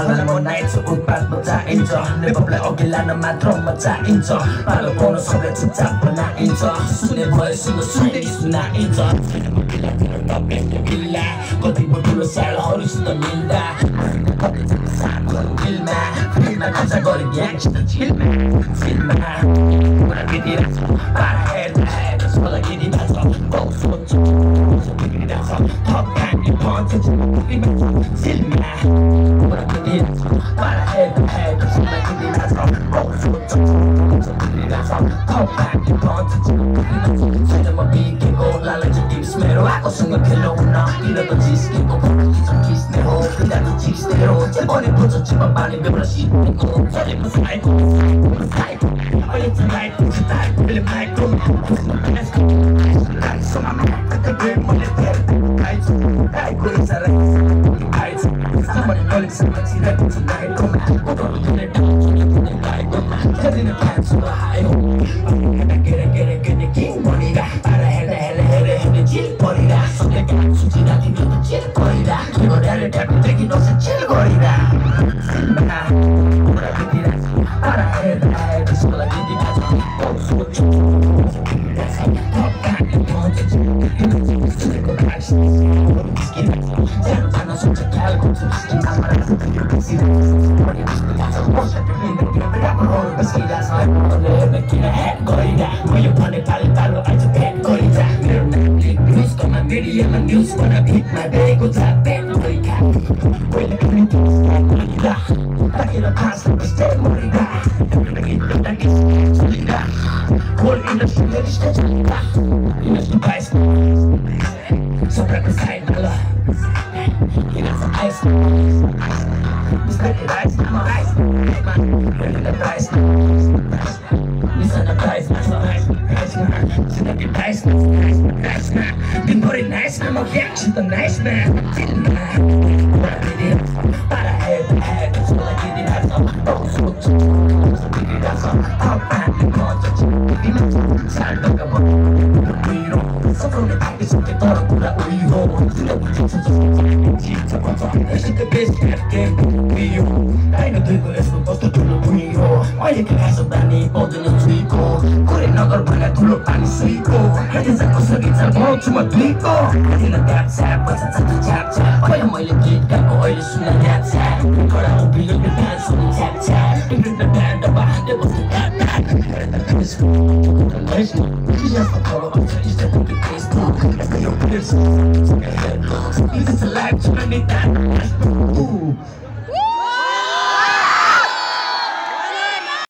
मलाई मनाइछु उत्पातमा चाहिन्छ नेपलाई अघि लान मात्रमा चाहिन्छ पालो पाउन सबलाई चुपचाप बनाइन्छ सुने भए सुन्दै सुनाइन्छ कतिपय ठुलो सालहरूसित मिल्दा दिलमा फिल्ममा नचा गरी ग्याङसित चिलमा कुरा बितिरहेछ पारा हेर्दा हेर्दा सबलाई गिरिरहेछ गाउँ सोध्छु बिग्रिरहेछ थप खाने भन्छ चिलमा कुरा बितिरहेछ पारा हेर्दा हेर्दा सबलाई गिरिरहेछ गाउँ सोध्छु बिग्रिरहेछ थप खाने भन्छ छैन म बिकेको लालच टिप्स मेरो आकोसँग खेलौँ न किन त जिस्केको खिच्ने हो पिता त चिस्ने हो जे भने बुझ्छ चिपा पानी बेहोरा सिकेको चलेको साइको अहिले चलाएको चिताएको मैले पाएको मैले खाइछु खाएको इसारा खाइछु सामान्य नलिक सामान छिराएको छु गाएको कोटोहरू धुने गाएको त्यहाँदेखि खान्छु आयो गेरे किङ बनिरा पारा हेर्दा हेर्दा चिल परिरा सबले खान्छु चिराती त्यो त चिल परिरा के गरेर ट्यापदेखि नसे चिल गरिरा कुरा बितिरहेछ पारा हेर्दा हेर्दा सबलाई बितिरहेछ गाउँ सोध्छु जान सक्छ ख्यालको छु मैले भने पालो पालो आज भेट गरिजा मेरो नाम न्युजकोमा मिडियामा न्युज बना भिडमा बेरेको छ पेट गरिखा कोहीले पनि गरिरा ताकेर फाँस बस्दै मरिरा चलिरा होल इन्डस्ट्री मेरो स्टेज चलिरा इन्डस्ट्री बाइस सब्राको साइडमा ल किन छ आइस बिस्तारै राइस नाम राइस रेडीले प्राइस निशाना प्राइस दिनभरि नाइसमा म फ्याक्छु त नाइसमा चिलमा कुरा बितिरहेछ पारा हेर्दा हेर्दा सबलाई बितिरहेछ गाउँ सोध्छु बितिरहेछ थप पानी भन्छ साल टका मेरो सफलले आइसके तर कुरा उही हो किन बुझिन्छ चिन्छ भन्छ यसैको बेस फ्याक्टे उयो होइन दुईको यस्तो कस्तो ठुलो भुइँ हो अहिलेको घाँस बानी पाउँदैन छुइको कुरै नगर भन्दा ठुलो पानी सुइको हेर्दैछ कसरी छ गाउँछु म दुईको हेर्दिन ट्याप छ्याप पैसा चाँचो छ्याप छ्याप पहिला मैले गीत गाएको अहिले सुन्न ऱ्याप छ्याप कडा उभिलो डान्स हुने छ्याप छ्याप टिप्रिट ब्यान्ड बाँड्दै बस्नु tap tap Facebook, it's a life to many times.